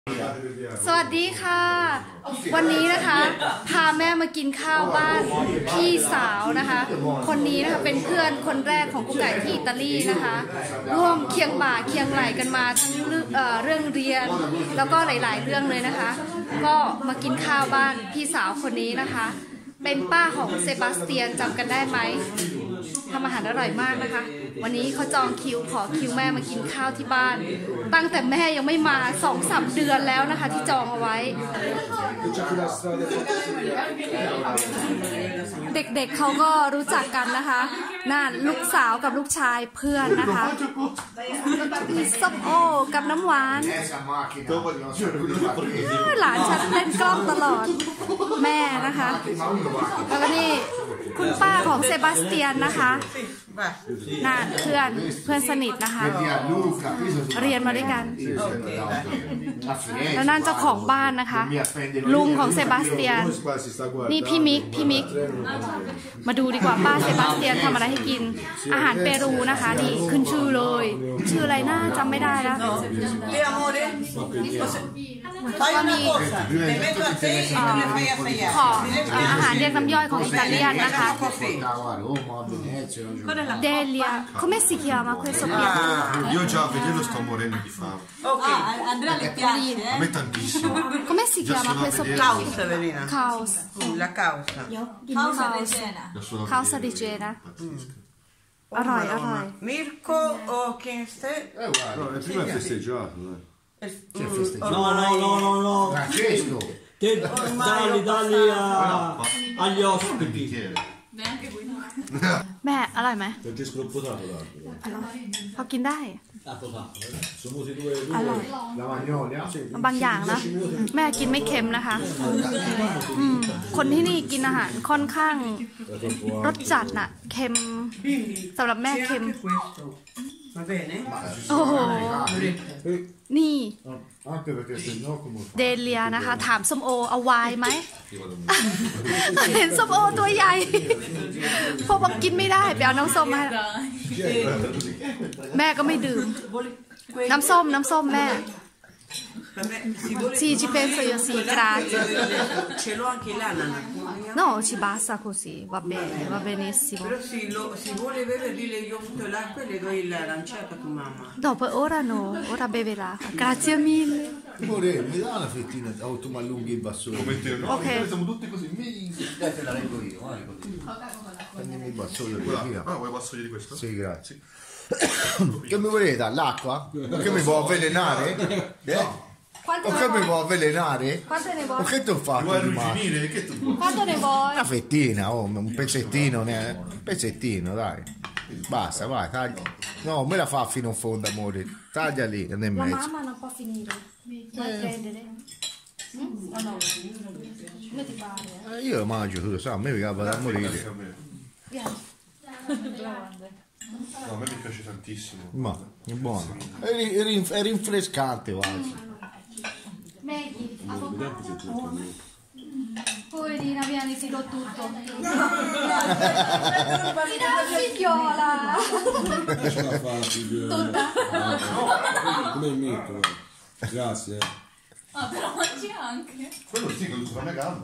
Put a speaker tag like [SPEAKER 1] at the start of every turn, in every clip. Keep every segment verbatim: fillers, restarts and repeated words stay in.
[SPEAKER 1] สวัสดีค่ะวันนี้นะคะพาแม่มากินข้าวบ้านพี่สาวนะคะคนนี้นะคะเป็นเพื่อนคนแรกของกุ๊กไก่ที่อิตาลีนะคะร่วมเคียงบ่าเคียงไหลกันมาทั้งเรื่องเรียนแล้วก็หลายๆเรื่องเลยนะคะก็มากินข้าวบ้านพี่สาวคนนี้นะคะเป็นป้าของเซบาสเตียนจำกันได้ไหมทำอาหารอร่อยมากนะคะวันนี้เขาจองคิวขอคิวแม่มากินข้าวที่บ้านตั้งแต่แม่ยังไม่มาสองสามเดือนแล้วนะคะที่จองเอาไว้เด็กๆ เเขาก็รู้จักกันนะคะน่าลูกสาวกับลูกชายเพื่อนนะคะส้มโอกับน้ำหวานหลานฉันเล่นกล้องตลอดแม่นะคะแล้วก็นี่คุณป้าของเซบาสเตียนนะคะน่าเพื่อนเพื่อนสนิทนะคะเรียนมาด้วยกันแล้วนั่นเจ้าของบ้านนะคะลุงของเซบาสเตียนนี่พี่มิกพี่มิกมาดูดีกว่าป้าเซบาสเตียนทำอะไรให้กินอาหารเปรูนะคะนี่ขึ้นชื่อเลยชื่ออะไรน่าจำไม่ได้แล้วก็มีของอาหารเรียกน้ำย่อยของอิตาเลียนนะคะเดเลีย come si chiama questo piatto?
[SPEAKER 2] Io già a vederlo sto morendo di fame.
[SPEAKER 3] Ok, Andrea le piace?
[SPEAKER 2] A me tantissimo.
[SPEAKER 1] Come si chiama questo piatto?
[SPEAKER 3] Causa, Verena.
[SPEAKER 1] Caos.
[SPEAKER 3] La causa.
[SPEAKER 1] Causa di cena. Causa di cena. อร่อยอร่อย
[SPEAKER 3] Mirko o Kinste?
[SPEAKER 2] Eh guarda, no, è prima festeggiato.
[SPEAKER 4] No, no, no, no, no.
[SPEAKER 2] Francesco.
[SPEAKER 4] Te dalli, dalli a, agli ospiti.
[SPEAKER 1] แม่อร่อยไหม
[SPEAKER 4] Francesco l'ho potato l'altro.
[SPEAKER 1] พอกินได้
[SPEAKER 4] Ah, potato. Sono venuti due,
[SPEAKER 1] อร่อย
[SPEAKER 2] La magnolia?
[SPEAKER 1] บางอย่างนะแม่กินไม่เค็มนะคะอืมคนที่นี่กินอาหารค่อนข้างรสจัดน่ะเค็มสำหรับแม่เค็ม
[SPEAKER 3] Va bene?
[SPEAKER 1] โอ้โหนี่
[SPEAKER 2] Anche perché se no come
[SPEAKER 1] เดเลียนะคะถามส้มโอเอาไวน์ไหมเห็นส้มโอตัวใหญ่พวกบอกกินไม่ได้ไปเอาน้ำส้มมาแม่ก็ไม่ดื่มน้ำส้มน้ำส้มแม่sì ci penso io sì grazie
[SPEAKER 3] Ce l'ho anche l'ananas.
[SPEAKER 1] no ci basta così va bene va benissimo
[SPEAKER 3] Però se lo, si vuole bere lì le io metto l'acqua e le do l'aranciata a tua mamma.
[SPEAKER 1] dopo ora no ora beverà grazie mille
[SPEAKER 2] Amore, mi dà una fettina o tu mi allunghi il bassone? Come te, no?
[SPEAKER 1] Ok.
[SPEAKER 2] Siamo tutti così. Dai, te la reggo io, guarda così. Prendimi il vassoio di qui.
[SPEAKER 5] Ah, vuoi vassoio di questo?
[SPEAKER 2] Sì, grazie. Che mi volete dare? L'acqua? Che mi può avvelenare? Eh? O che mi può avvelenare?
[SPEAKER 1] quante ne
[SPEAKER 2] O
[SPEAKER 1] vuoi
[SPEAKER 2] che ti ho fatto?
[SPEAKER 5] Vuoi
[SPEAKER 2] di male?
[SPEAKER 5] arrugginire? Che tu vuoi?
[SPEAKER 1] quante ne vuoi
[SPEAKER 2] Una fettina, oh, un pezzettino, ne- un pezzettino, dai. Basta, vai, taglia. No, me la fa fino in fondo, amore. Taglia lì, nel
[SPEAKER 1] la
[SPEAKER 2] mezzo.
[SPEAKER 1] mamma non può finire puoi prendere mm? o no come ti pare
[SPEAKER 2] Eh, io mangio tutto, sai, a me mi va da morire.
[SPEAKER 1] vieni
[SPEAKER 5] No, a me mi piace tantissimo.
[SPEAKER 2] Ma è buono. È, ri- è rin- è rinfrescante quasi.
[SPEAKER 1] Maggie avvocato poverina vieni ti do tutto ti dà la figliola
[SPEAKER 4] Ce la fa, figlio. Come il metto? Grazie.
[SPEAKER 6] Ah, però mangi anche.
[SPEAKER 5] Quello sì, quello sulla mia gamba.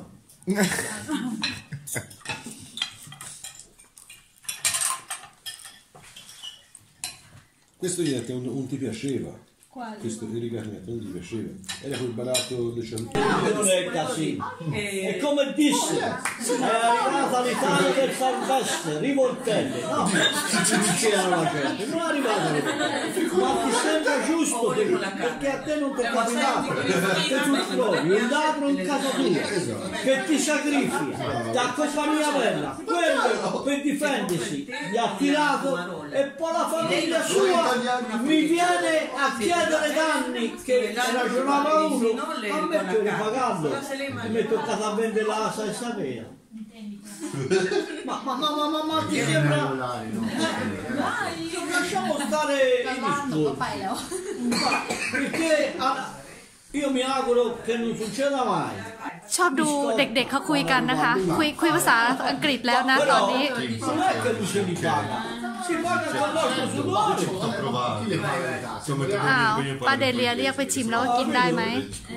[SPEAKER 4] Questo niente, non, non ti piaceva.
[SPEAKER 6] Quale?
[SPEAKER 4] Questo il rigarnetto non ti piaceva. Era quel baratto del ciampino. Non è casino. È come disse, è arrivata l'Italia per far feste, rivoltelle. No, non c'era la gente, non è arrivata l'Italia. Ma ti sembra giusto perché, perché a te non ti è capitato. Che tu trovi un ladro in casa tua che ti sacrifica, ti accompagna bella, quello per difendersi gli ha tirato e poi la famiglia sua mi viene a chiedere danni che ragionava uno, a me che ripagando e mi è toccato a vendere la salsa vera. Ma ma ma ma ma, ma ti sembra? Eh, lasciamo stare i discorsi. Perché ah, io mi auguro che non succeda mai.
[SPEAKER 1] ชอบดูเด็กๆเขาคุยกันนะคะคุยคุยภาษาอังกฤษแล้วนะตอนนี้
[SPEAKER 4] Non è che lui se li paga. Si paga con il nostro sudore.
[SPEAKER 5] Sto provando. Siamo
[SPEAKER 1] อ้าวป้าเดเลียเรียกไปชิมแล้วว่ากินได้ไหม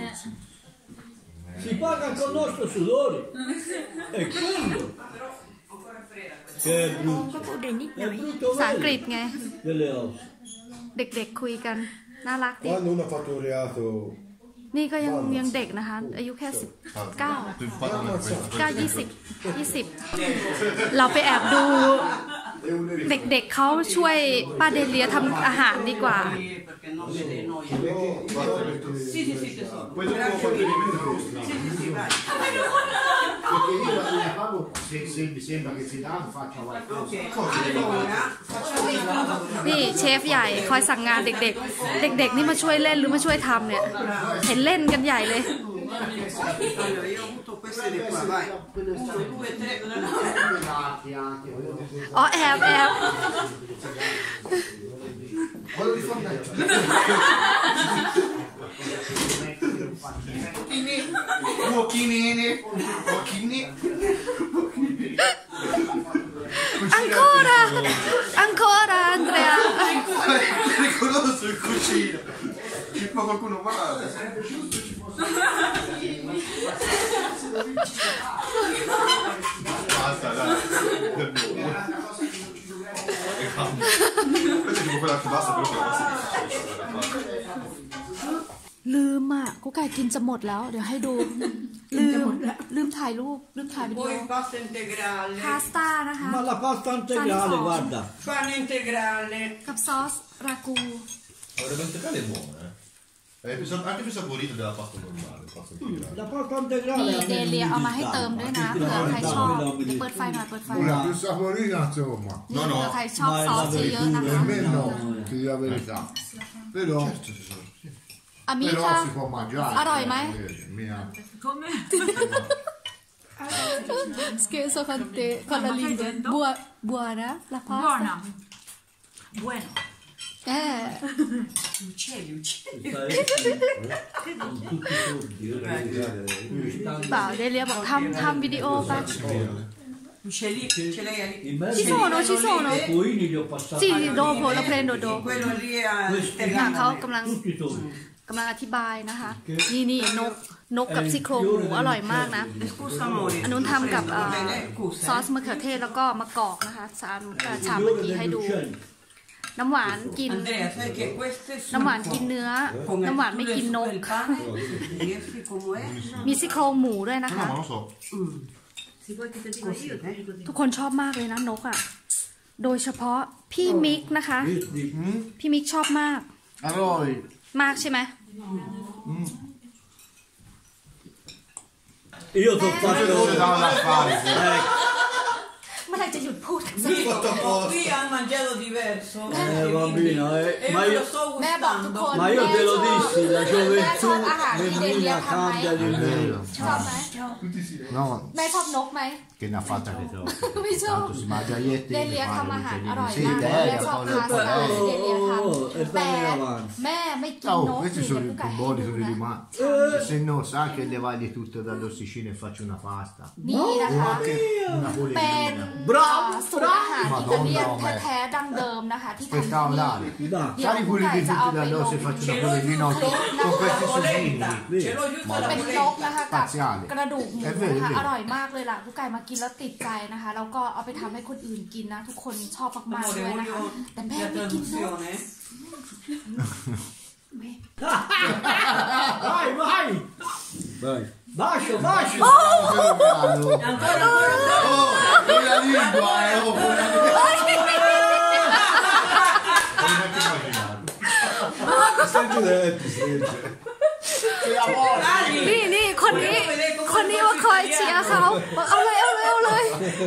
[SPEAKER 4] Si paga con il nostro sudore. È quello. Che è brutto.
[SPEAKER 1] พูดได้นิดหน่อย
[SPEAKER 4] È brutto
[SPEAKER 1] ภาษาอังกฤษไง
[SPEAKER 4] delle ossa.
[SPEAKER 1] เด็กๆคุยกัน น่ารักดี
[SPEAKER 2] Quando uno ha fatto un reato
[SPEAKER 1] นี่ก็ยังยังเด็กนะคะ อายุแค่สิบเก้า
[SPEAKER 5] Tu impari una cosa.
[SPEAKER 1] เก้ายี่สิบยี่สิบเราไปแอบดูเด็กๆเขาช่วยป้าเดเลียทำอาหารดีกว่า
[SPEAKER 3] Perché non vede noi. Sì, sì, sì, tesoro.
[SPEAKER 5] Poi dopo quando devi mettere
[SPEAKER 3] Sì, sì, sì, vai.
[SPEAKER 2] perché io quando ne parlo se, se mi sembra che si dà faccio qualcosa
[SPEAKER 3] Ok, allora facciamo il lavoro.
[SPEAKER 1] นี่เชฟใหญ่คอยสั่งงานเด็กๆ เด็กๆนี่มาช่วยเล่นหรือมาช่วยทำเนี่ย เห็นเล่นกันใหญ่เลย
[SPEAKER 3] Allora, io ho avuto queste di qua, vai. Uno, due, tre.
[SPEAKER 2] anche
[SPEAKER 1] อ๋อแอบแอบ
[SPEAKER 2] quello di fornello
[SPEAKER 5] Cuocchini. Cuocchini.
[SPEAKER 1] ancora ancora Andrea
[SPEAKER 5] Riconosco il cucino. Ci fa qualcuno male. Basta, dai. Questa è tipo quella che basta, però che la basta.
[SPEAKER 1] ลืมอ่ะกูไก่กินจะหมดแล้ว เดี๋ยวให้ดู ลืมลืมถ่ายรูปลืมถ่ายวิดีโอ
[SPEAKER 3] Poi pasta integrale.
[SPEAKER 1] พาสต้านะคะ
[SPEAKER 4] Ma la pasta integrale, guarda.
[SPEAKER 3] Pane integrale.
[SPEAKER 1] กับซอสรากู
[SPEAKER 5] Avrebbe integrale è buona, eh. È più sap- anche più saporito della pasta normale. Pasta integrale.
[SPEAKER 4] La pasta integrale
[SPEAKER 1] นี่
[SPEAKER 4] a
[SPEAKER 1] เด
[SPEAKER 4] me
[SPEAKER 1] เลีย
[SPEAKER 4] non
[SPEAKER 1] เอา
[SPEAKER 4] mi
[SPEAKER 1] มาให้เติม
[SPEAKER 4] sta.
[SPEAKER 1] ด้วยนะเผื่อใครชอบเดี๋ยวเปิดไฟหน่อยเปิดไฟ
[SPEAKER 2] una più saporita insomma
[SPEAKER 1] นี่เผื่อใครชอบซอสเยอะๆนะคะ
[SPEAKER 2] per me no ti dico la verità però
[SPEAKER 1] a mica
[SPEAKER 2] però si può mangiare
[SPEAKER 1] Aroi mai?
[SPEAKER 2] mia
[SPEAKER 6] Come?
[SPEAKER 1] scherzo con te con la lingua Buo- buona la pasta
[SPEAKER 6] Buona. Bueno.
[SPEAKER 1] เออ
[SPEAKER 6] Uccelli, uccelli.
[SPEAKER 1] เปล่าเดเลียบอกทำทำวิดีโอไป
[SPEAKER 3] Ce lì, ce l'hai lì.
[SPEAKER 4] In mezzo
[SPEAKER 1] Ci sono, ci sono.
[SPEAKER 4] i poini li ho passati.
[SPEAKER 1] sì dopo lo prendo dopo
[SPEAKER 3] Quello lì è
[SPEAKER 1] เนี่ยเขา
[SPEAKER 3] integrale.
[SPEAKER 1] กำลัง
[SPEAKER 4] Tutti i tondi.
[SPEAKER 1] กำลังอธิบายนะคะ นี่นี่นกนกกับซี่โครงหมูอร่อยมากนะ
[SPEAKER 3] Scusa amore.
[SPEAKER 1] อันนู้นทำกับเอ่อ
[SPEAKER 3] Bene, scusa.
[SPEAKER 1] ซอสมะเขือเทศแล้วก็มะกอกนะคะชามเอ่อชาม
[SPEAKER 4] Il
[SPEAKER 1] เมื่อ
[SPEAKER 4] fiore
[SPEAKER 1] กี้ให้
[SPEAKER 4] degli
[SPEAKER 1] ดู
[SPEAKER 4] uccelli.
[SPEAKER 1] น้ำหวานกิน
[SPEAKER 3] Andrea, sai che queste sono
[SPEAKER 1] น้ำหวานกินเนื้อ
[SPEAKER 3] come
[SPEAKER 1] น้ำหวานไม่
[SPEAKER 3] tu
[SPEAKER 1] กิน
[SPEAKER 3] le
[SPEAKER 1] น
[SPEAKER 3] su
[SPEAKER 1] ก
[SPEAKER 3] quel pane, riesci come è?
[SPEAKER 1] มีซี่โครงหมูด้วยนะ
[SPEAKER 5] No,
[SPEAKER 1] คะ
[SPEAKER 5] ma lo so.
[SPEAKER 6] Se vuoi che te dico io, ti dico di
[SPEAKER 1] ทุกคนชอบมากเลยนะนกอ่ะ โดยเฉพาะพี่มิกนะคะ
[SPEAKER 4] Vedi?
[SPEAKER 1] พี่มิกชอบมาก
[SPEAKER 2] Aroi
[SPEAKER 1] มากใช่ไหม
[SPEAKER 4] Io ti ho fatto...
[SPEAKER 2] da fare
[SPEAKER 4] Eh,
[SPEAKER 1] เมื่อไหรจะหยุดพูดสักที
[SPEAKER 3] Qui ha mangiato diverso.
[SPEAKER 4] eh, bambino, eh,
[SPEAKER 3] E
[SPEAKER 4] ma
[SPEAKER 3] io lo
[SPEAKER 4] io...
[SPEAKER 3] sto
[SPEAKER 1] แม่บอกทุกคน
[SPEAKER 3] gustando.
[SPEAKER 4] Ma io te lo
[SPEAKER 1] แม่ชอบ
[SPEAKER 4] dissi, la
[SPEAKER 1] แม่ช
[SPEAKER 4] gioventù
[SPEAKER 1] อบอาหารที่เดเลีย
[SPEAKER 4] femminile
[SPEAKER 1] ทำไหม
[SPEAKER 4] cambia di meno.
[SPEAKER 1] ชอบไหม
[SPEAKER 2] no
[SPEAKER 1] แม่ชอบนกไหม
[SPEAKER 2] che ne ha fatta che troppo
[SPEAKER 1] ไม่ชอบ
[SPEAKER 2] si mangia iette
[SPEAKER 1] เดเลียทำอาหารอร่อย
[SPEAKER 2] sì
[SPEAKER 1] มาก
[SPEAKER 2] dai
[SPEAKER 1] แม่ชอบพาสต้าที่เดเลียท
[SPEAKER 4] Oh, e
[SPEAKER 1] ำแต่
[SPEAKER 4] bene avanti.
[SPEAKER 1] แม่ไม่กิน
[SPEAKER 2] oh
[SPEAKER 1] นก
[SPEAKER 2] questi
[SPEAKER 1] กิน
[SPEAKER 2] sono
[SPEAKER 1] แต่
[SPEAKER 2] i
[SPEAKER 1] ไก่ให้
[SPEAKER 2] buoni
[SPEAKER 1] ดู
[SPEAKER 2] sono i
[SPEAKER 1] นะ
[SPEAKER 2] rimasti se no sa che levargli tutto dall'ossicino e faccio una pasta
[SPEAKER 1] นี่นะคะ
[SPEAKER 2] una
[SPEAKER 1] เป็น
[SPEAKER 2] polemina
[SPEAKER 4] bravo
[SPEAKER 1] สูตรอาหารอิตาเลียน
[SPEAKER 2] Madonna,
[SPEAKER 1] แท้ๆดั้งเดิมนะคะที่ทำที่
[SPEAKER 2] spettacolare
[SPEAKER 1] นี่
[SPEAKER 4] Dai.
[SPEAKER 1] เดี๋ยว
[SPEAKER 2] sali
[SPEAKER 1] คุณ
[SPEAKER 2] pure
[SPEAKER 1] ไก่
[SPEAKER 2] di
[SPEAKER 1] จะ
[SPEAKER 2] tutti
[SPEAKER 1] เอาไปลง
[SPEAKER 2] dall'osso e faccio una polemina con questi sughini
[SPEAKER 3] Ce l'ho giusto alla
[SPEAKER 1] เป็นนก
[SPEAKER 3] polenta.
[SPEAKER 1] นะคะกับ
[SPEAKER 2] Spaziale
[SPEAKER 1] กระดูกหมู
[SPEAKER 2] è vero
[SPEAKER 1] นะคะ
[SPEAKER 2] è
[SPEAKER 1] อ
[SPEAKER 2] vero
[SPEAKER 1] ร่อยมากเลยล่ะผู้ไก่มากินแล้วติดใจนะคะ แล้วก็เอาไปทำให้คนอื่นกินนะ ทุกคนชอบมากๆ
[SPEAKER 3] Amore,
[SPEAKER 1] เลยนะคะ
[SPEAKER 3] voglio
[SPEAKER 1] แต่แม่
[SPEAKER 3] la
[SPEAKER 1] ไม่กินนก
[SPEAKER 3] traduzione.
[SPEAKER 4] Vai, vai! Vai. Bacio, bacio!
[SPEAKER 2] Bravo.
[SPEAKER 3] Ancora, ancora, ancora.
[SPEAKER 2] Oh, con la lingua, eh, oh, con la lingua.
[SPEAKER 5] Senti dentro, senti.
[SPEAKER 1] นี่นี่คนนี้ คนนี้ว่าคอยเชียร์เขาบอกเอาเลยเอาเลยเอาเลย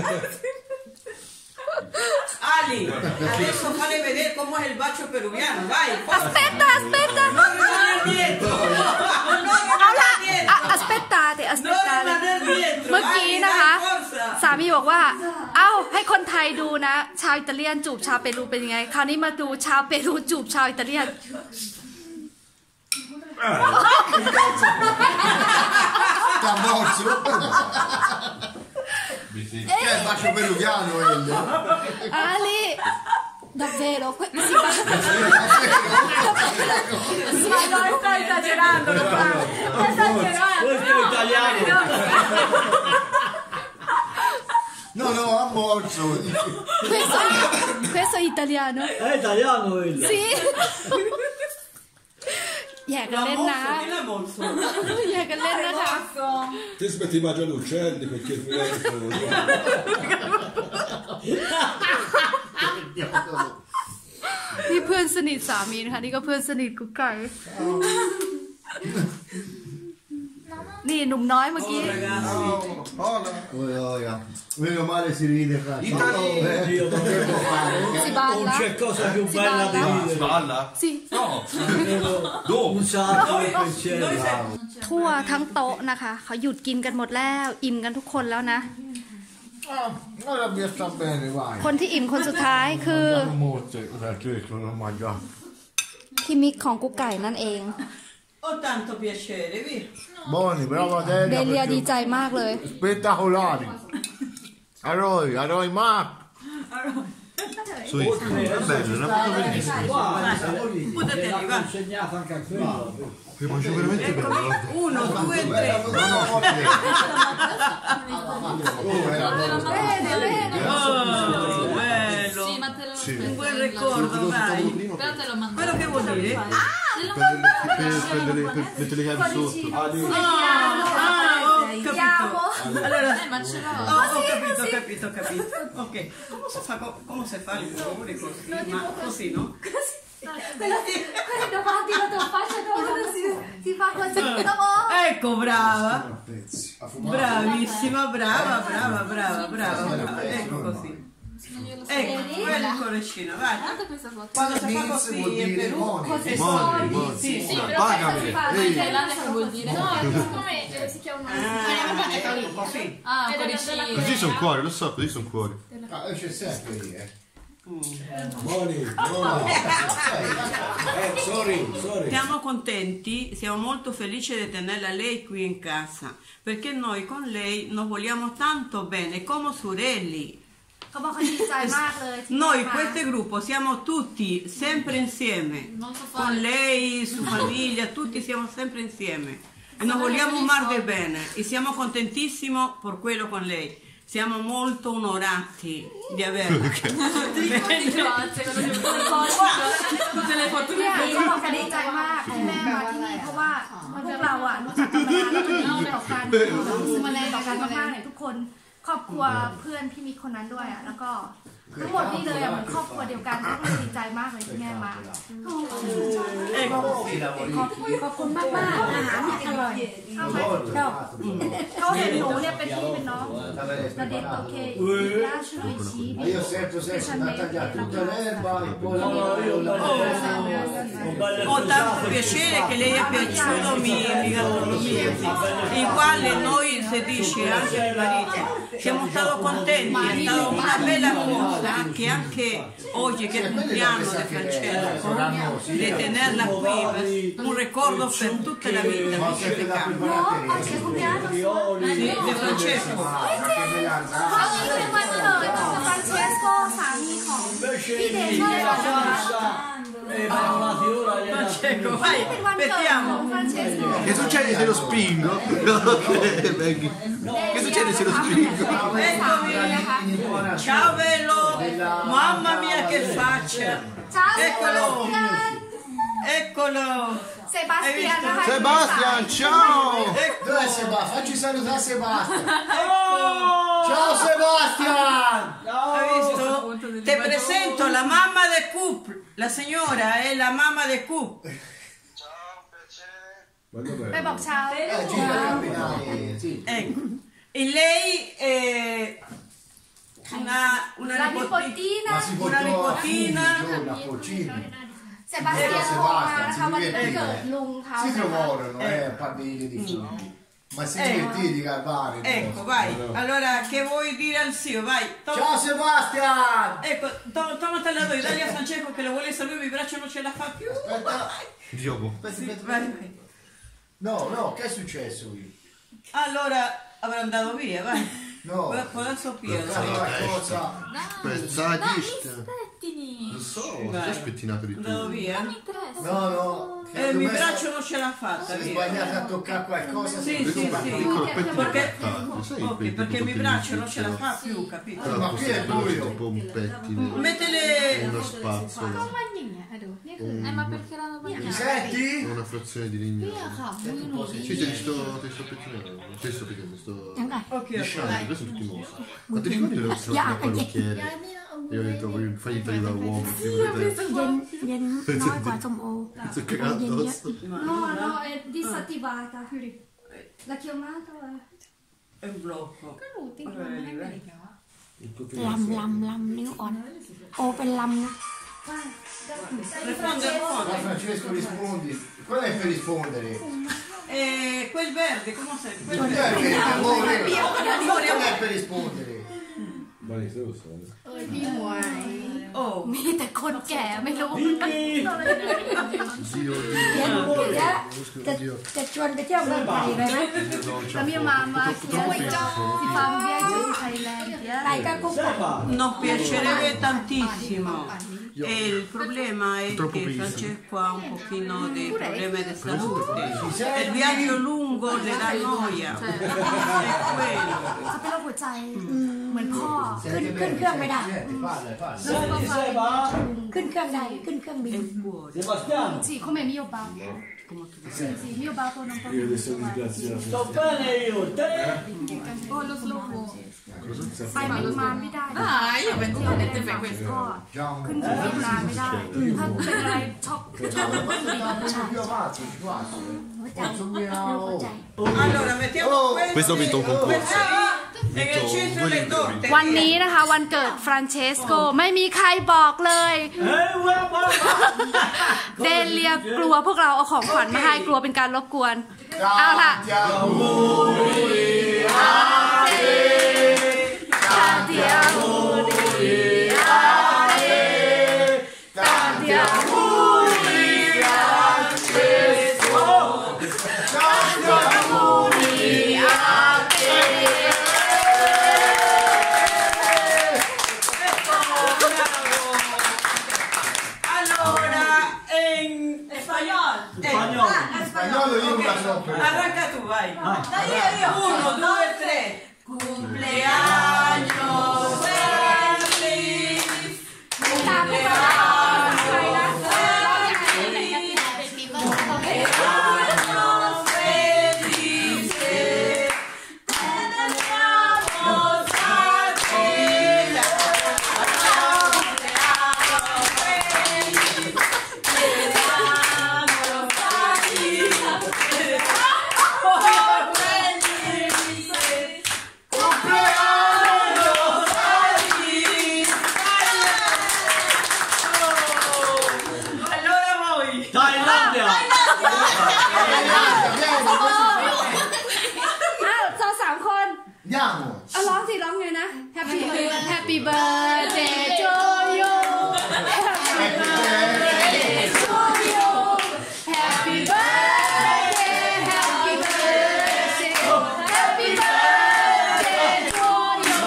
[SPEAKER 3] Ali, adesso fai vedere com'è il bacio peruviano, vai.
[SPEAKER 1] aspetta aspetta
[SPEAKER 3] Non rimanere dietro. Non
[SPEAKER 1] เอาละ
[SPEAKER 3] rimanere dietro.
[SPEAKER 1] อ่ะ aspetta เดี๋ยว
[SPEAKER 3] Non
[SPEAKER 1] aspetta
[SPEAKER 3] rimanere dietro.
[SPEAKER 1] เมื่อกี้
[SPEAKER 3] Vai,
[SPEAKER 1] นะคะ
[SPEAKER 3] dai, forza.
[SPEAKER 1] สามีบอกว่า เอ้าให้คนไทยดูนะ ชาวอิตาเลียนจูบชาวเปรูเป็นยังไง คราวนี้มาดูชาวเปรูจูบชาวอิตาเลียน
[SPEAKER 2] T'ha morso? Che è il bacio peruviano, quello?
[SPEAKER 1] อาลี davvero que- si va
[SPEAKER 6] Ma no, sta esagerando, lo fa. Sta esagerando.
[SPEAKER 4] Questo è italiano.
[SPEAKER 2] No, no, a morso.
[SPEAKER 1] questo, questo è italiano
[SPEAKER 4] È italiano quello.
[SPEAKER 1] สิแยกกันเล่นนะ
[SPEAKER 3] La morso.
[SPEAKER 1] แยกกันเล่นนะคะ
[SPEAKER 5] Ti smetti di mangiare uccelli perché il telefono.
[SPEAKER 1] นี่เพื่อนสนิทสามีนะคะนี่ก็เพื่อนสนิทกุ๊กไก่นี่หนุ่มน้อยเมื่อกี้
[SPEAKER 2] Meno male si ride fra.
[SPEAKER 4] Dio, ma
[SPEAKER 1] si
[SPEAKER 4] non
[SPEAKER 1] balla
[SPEAKER 4] c'è cosa più
[SPEAKER 1] si
[SPEAKER 4] bella di
[SPEAKER 1] balla
[SPEAKER 4] ridere.
[SPEAKER 5] Balla?
[SPEAKER 1] สิ
[SPEAKER 5] No.
[SPEAKER 4] Un sacco di pensieri.
[SPEAKER 1] ทั่วทั้งโต๊ะนะคะเขาหยุดกินกันหมดแล้ว อิ่มกันทุกคนแล้วนะ
[SPEAKER 2] Ah, ora mi sta bene, vai.
[SPEAKER 1] คนที่อิ่มคนสุดท้ายคือ
[SPEAKER 2] Molte, perché non ho mangiato.
[SPEAKER 1] พี่มิกของกุ๊กไก่นั่นเอง
[SPEAKER 3] Ho tanto piacere, via.
[SPEAKER 2] Buoni, bravo
[SPEAKER 1] เด
[SPEAKER 2] Delia.
[SPEAKER 1] เลีย
[SPEAKER 2] perché-
[SPEAKER 1] ดีใจมากเลย
[SPEAKER 2] Spettacolari. Aroi, Aroi Mark.
[SPEAKER 5] Su Instagram. È bello, è proprio bellissimo.
[SPEAKER 3] Buttati lì, va.
[SPEAKER 4] Consegnato anche a quello.
[SPEAKER 5] Mi mangio veramente bello.
[SPEAKER 3] Uno, due, tre.
[SPEAKER 2] No, no, forte. Oh, era bello.
[SPEAKER 1] bene bene
[SPEAKER 3] Oh, bello.
[SPEAKER 7] Sì, ma te lo
[SPEAKER 2] Sì.
[SPEAKER 3] Un bel ricordo, dai.
[SPEAKER 7] Però te lo mando.
[SPEAKER 3] Quello che vuol dire?
[SPEAKER 5] Per, per, per, per, per mettere le chiavi sotto.
[SPEAKER 3] Ah, ah, ho capito. Allora,
[SPEAKER 7] Eh, ma ce l'ho.
[SPEAKER 3] oh, ho capito, ho capito, ho capito. Ok. Come si fa, come si fa il favore così? Ma così, no?
[SPEAKER 1] quello quello davanti la tua faccia dove si, si fa così dopo
[SPEAKER 3] Ecco, brava. Bravissima, brava, brava, brava, brava, brava. Ecco così. Ecco, quello il cuoricino, vai.
[SPEAKER 7] Guarda questa foto.
[SPEAKER 3] Quando si fa così in Perù,
[SPEAKER 1] cose
[SPEAKER 5] Buoni,
[SPEAKER 1] soldi
[SPEAKER 5] buoni.
[SPEAKER 1] sì
[SPEAKER 7] Sì, però
[SPEAKER 5] Pagami.
[SPEAKER 7] questo si fa in Thailandia che vuol dire? No, come eh, si chiama?
[SPEAKER 3] Ah, ecco così.
[SPEAKER 7] Ah, cuoricino.
[SPEAKER 5] Così sono cuori, lo so, così sono cuori.
[SPEAKER 2] Ah, c'è sempre lì, eh.
[SPEAKER 4] Buoni, buoni. Eh, sorry, sorry.
[SPEAKER 3] Siamo contenti, siamo molto felici di tenerla lei qui in casa, perché noi con lei non vogliamo tanto bene, come sorelli.
[SPEAKER 1] เขาบอกเขาดีใจมากเลยที่
[SPEAKER 3] Noi,
[SPEAKER 1] มา
[SPEAKER 3] questo gruppo, siamo tutti sempre insieme, con lei, sua famiglia, tutti siamo sempre insieme e non vogliamo male bene e siamo contentissimi per quello con lei. Siamo molto onorati di averla.
[SPEAKER 7] Grazie, tutte le foto
[SPEAKER 1] เนี่ยเขาบอกเขาดีใจมากที่แม่มาที่นี่เพราะว่าพวกเราอ่ะรู้จักกันมานานแล้วก็ดีต่อกันรู้สึกมันดีต่อกันมากๆเนี่ยทุกคนครอบครัวเพื่อนพี่มิกคนนั้นด้วยอ่ะแล้วก็ทั้งหมดนี่เลยอ่ะเหมือนครอบครัวเดียวกันก็เลยดีใจมากเลยที่แม่มา
[SPEAKER 3] Ecco.
[SPEAKER 1] ขอบคุณขอบคุณมากมากอาหารเนี่ยอร่อยเอาไหมเดี๋ยวเขาเห็นหนูเนี่ยเป็นพี่เป็นน้องประเด็นโอเคย่าช่วยชี้
[SPEAKER 2] Ma io sento sempre da tagliare tutta l'erba e poi la
[SPEAKER 4] Un bel
[SPEAKER 3] Ho tanto piacere che lei è piaciuto mi, mi gastronomia, in quale noi si dice anche il marito siamo stati contenti, è stata una bella cosa che anche oggi che è il compleanno di Francesco di tenerla qui, un ricordo per tutta la vita
[SPEAKER 2] Ma
[SPEAKER 3] di
[SPEAKER 2] siete da
[SPEAKER 3] Francesco.
[SPEAKER 2] preparare?
[SPEAKER 1] No, oggi è compleanno suo.
[SPEAKER 3] Sì, di Francesco.
[SPEAKER 1] เขามีเป็นวันเกิดของฟรานเชสโกสามีของพี่เดชเลยนะคะ
[SPEAKER 4] Eh, ma una figura gli ha dato.
[SPEAKER 3] Francesco, vai,
[SPEAKER 1] เป็นวันเกิดของ
[SPEAKER 3] aspettiamo.
[SPEAKER 1] ฟรานเชสโก
[SPEAKER 5] Che succede se lo spingo? Ok, Maggie. Che succede se lo spingo?
[SPEAKER 3] Eccomi. Ciao bello, mamma mia che faccia.
[SPEAKER 1] เช้าเซบา
[SPEAKER 3] Eccolo,
[SPEAKER 1] สเตียน
[SPEAKER 3] eccolo.
[SPEAKER 1] เซบาสเตียนนะคะ
[SPEAKER 5] Sebastian, ciao!
[SPEAKER 2] Dov'è Sebastian? Facci salutare Sebastian.
[SPEAKER 3] Oh!
[SPEAKER 2] Ciao Sebastian!
[SPEAKER 3] Hai visto? Ti presento la mamma del couple. La signora è la mamma del couple.
[SPEAKER 1] ไปบอกเช้า
[SPEAKER 2] Eh, gira camminare, sì.
[SPEAKER 3] Ecco. E lei è una, una
[SPEAKER 1] La
[SPEAKER 3] nipotina.
[SPEAKER 1] nipotina
[SPEAKER 2] Ma si può
[SPEAKER 3] Una
[SPEAKER 2] trovare
[SPEAKER 3] nipotina.
[SPEAKER 2] a Porcini.
[SPEAKER 1] เซบาสเตียนโทรมานะคะวันนี้เกิดลุงเขา
[SPEAKER 2] Si
[SPEAKER 1] นะคะ
[SPEAKER 2] trovano, eh, famiglie di figli. Ma si
[SPEAKER 3] Eh.
[SPEAKER 2] metti di Galvani.
[SPEAKER 3] Ecco, vai. Allora, che vuoi dire al zio? Vai. to-
[SPEAKER 2] Ciao Sebastian!
[SPEAKER 3] Ecco, to- tomatela lui, dagli a Francesco che lo vuole salire, mi braccio non ce la fa più.
[SPEAKER 2] Aspetta.
[SPEAKER 5] Diogo.
[SPEAKER 2] Aspetta,
[SPEAKER 3] Sì,
[SPEAKER 2] aspetta.
[SPEAKER 3] vai, vai.
[SPEAKER 2] No, no, che è successo qui?
[SPEAKER 3] Allora avrà andato via, vai.
[SPEAKER 2] No.
[SPEAKER 3] Con la sua piede.
[SPEAKER 2] Questa è una cosa...
[SPEAKER 5] Pezzatista.
[SPEAKER 7] pettini.
[SPEAKER 5] Lo so, sei spettinato di
[SPEAKER 3] Andiamo
[SPEAKER 5] tutto.
[SPEAKER 3] via.
[SPEAKER 7] Non mi interessa.
[SPEAKER 2] No, no.
[SPEAKER 3] Eh, il mio braccio non ce l'ha fatta.
[SPEAKER 2] Se
[SPEAKER 3] via.
[SPEAKER 2] sbagliate a toccare qualcosa,
[SPEAKER 3] Sì,
[SPEAKER 2] si
[SPEAKER 3] sì, sì.
[SPEAKER 5] I corpetti
[SPEAKER 3] Perché,
[SPEAKER 5] grattati, sai,
[SPEAKER 3] ok,
[SPEAKER 5] quei
[SPEAKER 3] perché il mio
[SPEAKER 5] tipo
[SPEAKER 3] braccio non ce la
[SPEAKER 5] pettini,
[SPEAKER 3] fa più, capito?
[SPEAKER 5] però
[SPEAKER 2] Ma
[SPEAKER 5] posso
[SPEAKER 2] qui è
[SPEAKER 5] sapere
[SPEAKER 2] buio.
[SPEAKER 5] tipo un pettine,
[SPEAKER 3] Mettele...
[SPEAKER 5] uno spazzolo,
[SPEAKER 1] มันอย่างเงี้ยอะดูนี่คือ
[SPEAKER 7] Eh, ma perché l'hanno
[SPEAKER 2] Mi
[SPEAKER 7] bagnato?
[SPEAKER 2] senti?
[SPEAKER 5] una frazione di legno.
[SPEAKER 7] ค่ะมือหนู
[SPEAKER 5] Sì, ti sto, ti sto pettinando, ti sto pettinando, sto
[SPEAKER 3] Ok,
[SPEAKER 5] lisciando, questi sono tutti mostri. Ma ti ricordi che avevo messo una parrucchiere? E ho detto, voglio fagli fare da uomo, ti vedete?
[SPEAKER 6] เย็นเย็นน้อยกว่าส้มโอ
[SPEAKER 5] Mi sono cagato addosso.
[SPEAKER 1] no no è disattivata Yuri la chiamata
[SPEAKER 3] è un blocco.
[SPEAKER 1] ก็หนูติดมันไม่ให้เลยเหรอ
[SPEAKER 6] ลำลำลำนิ้วอ่อน โอเป็นลำนะ
[SPEAKER 3] Risponde, risponde.
[SPEAKER 2] Ma Francesco rispondi. Quello è per rispondere.
[SPEAKER 3] E quel verde, come sei? Quel
[SPEAKER 2] Quello è
[SPEAKER 3] verde.
[SPEAKER 2] per rispondere. Quello è per rispondere.
[SPEAKER 3] Oh,
[SPEAKER 1] มีแต่คนแก่ไม่รู้
[SPEAKER 5] Dio,
[SPEAKER 6] เดี๋ยวเดี๋ยวจะจะชวนไปเที่ยวเมืองไทยเลยไหม
[SPEAKER 5] non c'è
[SPEAKER 1] la mia mamma si fa un viaggio in Thailandia
[SPEAKER 6] ไปก็กุ๊ก
[SPEAKER 3] non piacerebbe tantissimo. E il problema è
[SPEAKER 5] Troppo
[SPEAKER 3] che
[SPEAKER 5] pesante.
[SPEAKER 3] Francesco ha un pochino di problemi di salute. E il viaggio lungo le dà noia. È quello.
[SPEAKER 1] เขาเป็นโรคหัวใจเหมือนพ่อ
[SPEAKER 6] ขึ้นขึ้นเครื่องไม่ได้
[SPEAKER 2] Parla, parla.
[SPEAKER 4] Senti Seba,
[SPEAKER 6] ขึ้นเครื่องได้ขึ้นเครื่องบิน
[SPEAKER 3] E il cuore.
[SPEAKER 4] Sebastiano,
[SPEAKER 1] sì come mio babbo sì sì mio babbo non può più
[SPEAKER 4] sto bene io, te?
[SPEAKER 1] oh lo slovo
[SPEAKER 6] ไปไหนมาไม่ได้
[SPEAKER 1] อ่าio penso che te fai questo ขึ้นเครื่องนานไม่ได้ถ้าเป็นอะไรช็อกช็อกแล้วก็ดี
[SPEAKER 2] Più avanti, più avanti. Faccio mia...
[SPEAKER 3] Allora mettiamo questo.
[SPEAKER 5] Questo ho vinto un concorso.
[SPEAKER 3] Questo lì, e che il centro le torte.
[SPEAKER 1] วันนี้นะคะวันเกิดฟรานเชสโกไม่มีใครบอกเลย
[SPEAKER 4] Eh, guarda, guarda.
[SPEAKER 1] เดเลียกลัวพวกเราเอาของขวัญมาให้กลัวเป็นการรบกวน เอาล่ะ
[SPEAKER 2] Tanti auguri a te. Tanti auguri Francesco. Tanti auguri a te.
[SPEAKER 3] Allora, in spagnolo.
[SPEAKER 4] Spagnolo.
[SPEAKER 2] Spagnolo io non la so.
[SPEAKER 3] Arranca tu, vai. Dai, io, io. Uno, due, tre. Cumpleaños feliz. Cumpleaños feliz. Cumpleaños feliz. Cumpleaños a ti. Allora voi.
[SPEAKER 4] Thailandia.
[SPEAKER 1] อ้าวเราสามคน
[SPEAKER 2] Andiamo.
[SPEAKER 1] เอาร้องสิร้องไงนะ Happy Happy birthday to you Happy birthday to you Happy birthday Happy birthday Happy birthday to you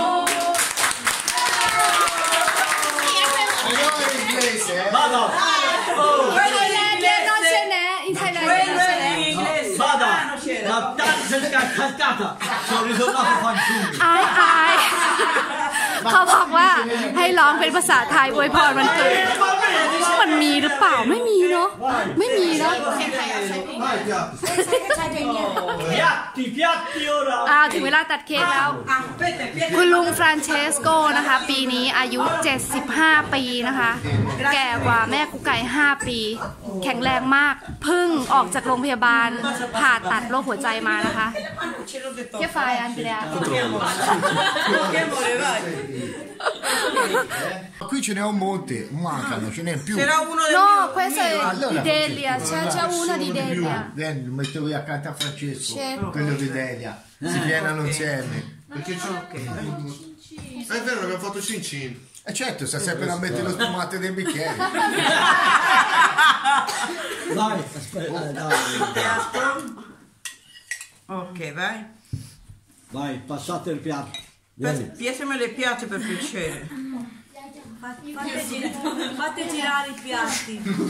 [SPEAKER 2] Spagnolo e inglese, eh?
[SPEAKER 4] Vado.
[SPEAKER 3] Quello in
[SPEAKER 1] non ce
[SPEAKER 3] inglese.
[SPEAKER 1] n'è in Thailand
[SPEAKER 3] Quello
[SPEAKER 1] non ce
[SPEAKER 3] in
[SPEAKER 1] n'è
[SPEAKER 3] inglese.
[SPEAKER 4] Vado.
[SPEAKER 3] Ah, non c'era.
[SPEAKER 4] La danza cascata. Sono ritornato fanciullo.
[SPEAKER 1] อายอายเขาบอกว่าให้ร้องเป็นภาษาไทยอวยพรวันเกิดมันมีหรือเปล่าไม่มีเนาะไม่มีเนาะ
[SPEAKER 4] Piatti, piatti ora.
[SPEAKER 1] อ่าถึงเวลาตัดเค้กแล้ว
[SPEAKER 3] Aspetta, aspetta.
[SPEAKER 1] คุณลุงฟรานเชสโกนะคะ ปีนี้อายุเจ็ดสิบห้าปีนะคะ แก่กว่าแม่กุ๊กไก่ห้าปี แข็งแรงมากเพิ่งออกจากโรงพยาบาลผ่าตัดโรคหัวใจมานะคะ
[SPEAKER 3] Ce l'ho detto.
[SPEAKER 1] เจ้าฟายอันเดีย
[SPEAKER 3] Amore, vai.
[SPEAKER 2] Ma qui ce n'è un monte, mancano, ce n'è più.
[SPEAKER 3] C'era uno del
[SPEAKER 1] no
[SPEAKER 3] mio-
[SPEAKER 1] questa è
[SPEAKER 2] Allora,
[SPEAKER 1] di Delia c'è, c'è una di Delia
[SPEAKER 2] Vieni, lo metto qui accanto a Francesco,
[SPEAKER 1] Certo.
[SPEAKER 2] quello di Delia. Si pienano insieme.
[SPEAKER 5] Perché c'è... È vero, abbiamo fatto cin cin.
[SPEAKER 2] E certo, sta sempre a mettere lo spumante del bicchiere.
[SPEAKER 4] Vai, aspetta, dai.
[SPEAKER 3] Ok, vai.
[SPEAKER 4] Vai, passate il piatto.
[SPEAKER 3] Per,
[SPEAKER 4] Vieni.
[SPEAKER 3] piesami le piatte per piacere. Fate, girare, fate girare i piatti.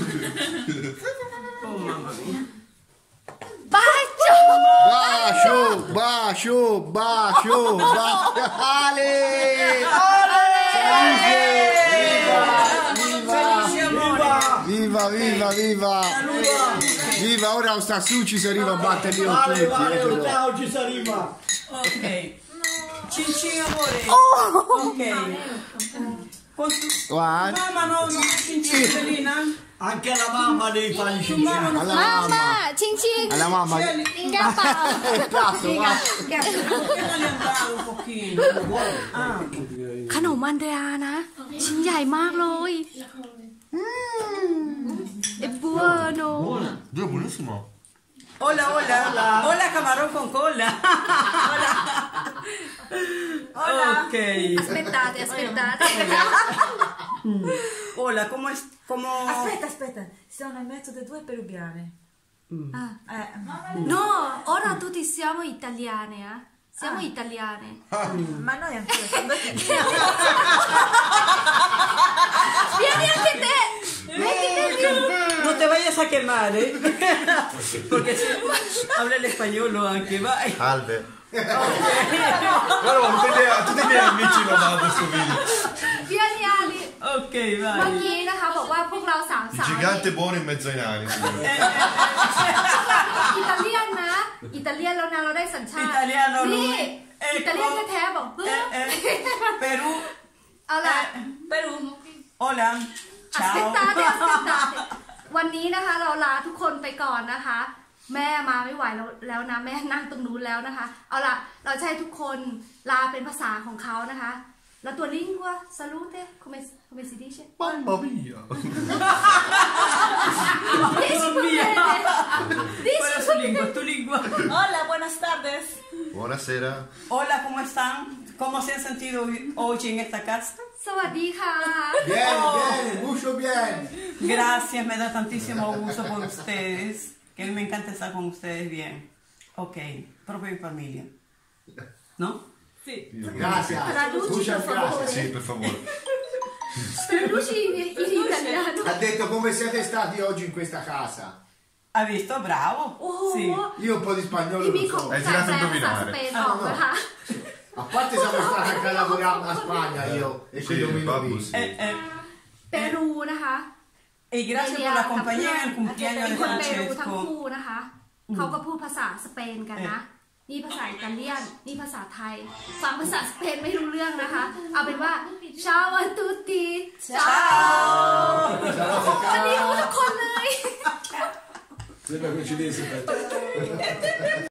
[SPEAKER 3] Oh mamma mia.
[SPEAKER 1] Bacio!
[SPEAKER 2] Bacio, bacio, bacio, bacio. Ale! Viva, viva, viva! Viva, ora sta su ci si arriva a batterli tutti.
[SPEAKER 4] Ciao, ci si arriva.
[SPEAKER 3] Ok. Cincin amore. Ok. Con tu...
[SPEAKER 2] One.
[SPEAKER 3] Mamma no, non è cincin, Selina?
[SPEAKER 4] Anche la mamma dei fa i cincin.
[SPEAKER 2] Alla mamma.
[SPEAKER 1] Mamma, cin cin.
[SPEAKER 2] Alla mamma.
[SPEAKER 1] In gappa.
[SPEAKER 2] Il piatto, va.
[SPEAKER 3] Perché non li andare un pochino? Ah.
[SPEAKER 1] ขนมอันเดียนะ ชิ้นใหญ่มากเลยอืมเอบัวโน
[SPEAKER 5] Dio, buonissimo.
[SPEAKER 3] Hola, hola. Hola, camarón con cola. Hola. Hola. Ok.
[SPEAKER 1] aspettate aspettate
[SPEAKER 3] Hola, ¿cómo es? ¿Cómo...
[SPEAKER 6] Aspetta, aspetta, sono in mezzo dei due peruviane.
[SPEAKER 1] ah.
[SPEAKER 6] Eh,
[SPEAKER 1] no ora tutti siamo italiani eh? siamo italiani
[SPEAKER 6] ma noi ancora siamo
[SPEAKER 1] vieni anche te
[SPEAKER 3] No te vayas a quemar, ¿eh? Porque si habla el español anche, vai.
[SPEAKER 5] Salve. Però tutti i miei amici lo vanno questo video.
[SPEAKER 1] vieni Ali
[SPEAKER 3] Ok,
[SPEAKER 1] เมื่อ
[SPEAKER 3] vai.
[SPEAKER 1] กี้นะคะบอกว่าพวกเราสาม
[SPEAKER 5] Il
[SPEAKER 1] สาว
[SPEAKER 5] gigante buono in mezzo ai nani.
[SPEAKER 1] อิตาเลียนนะอิตาเลียนแล้วนะเราได้สัญชาติ
[SPEAKER 3] Italiano
[SPEAKER 1] นี่
[SPEAKER 3] lui.
[SPEAKER 1] อิตาเลียนแท้ๆบอกเฮ้ย
[SPEAKER 3] Eh, eh, Perù.
[SPEAKER 1] เอาล่ะ
[SPEAKER 3] Perù. Hola.
[SPEAKER 1] อัสเป
[SPEAKER 3] Ciao.
[SPEAKER 1] ตาเดอัสเปตาเดวันนี้นะคะเราลาทุกคนไปก่อนนะคะ แม่มาไม่ไหวแล้วแล้วนะแม่นั่งตรงนู้นแล้วนะคะ เอาล่ะเราจะให้ทุกคนลาเป็นภาษาของเขานะคะแล้วตัวลิงกัว salute come come si dice
[SPEAKER 5] Mamma mia.
[SPEAKER 1] dici
[SPEAKER 3] mia.
[SPEAKER 1] dici
[SPEAKER 3] ¿Cuál es tu lingua? Tu lingua.
[SPEAKER 6] Hola, buenas tardes.
[SPEAKER 5] Buonasera.
[SPEAKER 3] Hola, ¿cómo están? ¿Cómo se han sentido hoy en esta casa?
[SPEAKER 1] สวัสดีค่ะ
[SPEAKER 2] Bien, bien, mucho bien.
[SPEAKER 3] Gracias, me da tantísimo gusto por ustedes. Que me encanta estar con ustedes bien. Ok, proprio en familia. ¿No?
[SPEAKER 6] Sì.
[SPEAKER 2] Grazie.
[SPEAKER 1] Traduci per
[SPEAKER 2] Muchas
[SPEAKER 1] favore.
[SPEAKER 2] gracias.
[SPEAKER 5] Sì, per favore.
[SPEAKER 1] Traduci in, in italiano.
[SPEAKER 2] Ha detto come siete stati oggi in questa casa.
[SPEAKER 3] ¿Ha visto? Bravo.
[SPEAKER 1] Oh,
[SPEAKER 3] Sí.
[SPEAKER 2] Io un po' di spagnolo
[SPEAKER 1] พี่
[SPEAKER 2] lo
[SPEAKER 1] มีของ
[SPEAKER 2] so.
[SPEAKER 5] ไอ้ที่
[SPEAKER 1] ใส่
[SPEAKER 5] น่า
[SPEAKER 1] แปล
[SPEAKER 5] จะ
[SPEAKER 1] ภาษา
[SPEAKER 5] indovinare
[SPEAKER 1] สเปนออกนะคะ
[SPEAKER 2] A parte siamo stati anche a lavorare a Spagna io e
[SPEAKER 5] Sì,
[SPEAKER 2] quello mi
[SPEAKER 5] babbo,
[SPEAKER 2] lo
[SPEAKER 5] sì.
[SPEAKER 3] Eh, eh.
[SPEAKER 1] เปรูนะคะ
[SPEAKER 3] Y gracias por la compañía en el cumpleaños
[SPEAKER 1] เป็
[SPEAKER 3] de
[SPEAKER 1] นคนเปรูทั้ง
[SPEAKER 3] Francesco.
[SPEAKER 1] คู่นะคะ เขาก็พูดภาษาสเปนกันนะ นี่ภาษาอิตาเลียน นี่ภาษาไทย ฟังภาษาสเปนไม่รู้เรื่องนะคะ เอาเป็นว่า ciao a tutti ciao วันนี้รู้ทุกคนเลย
[SPEAKER 5] Sembra coincidenza.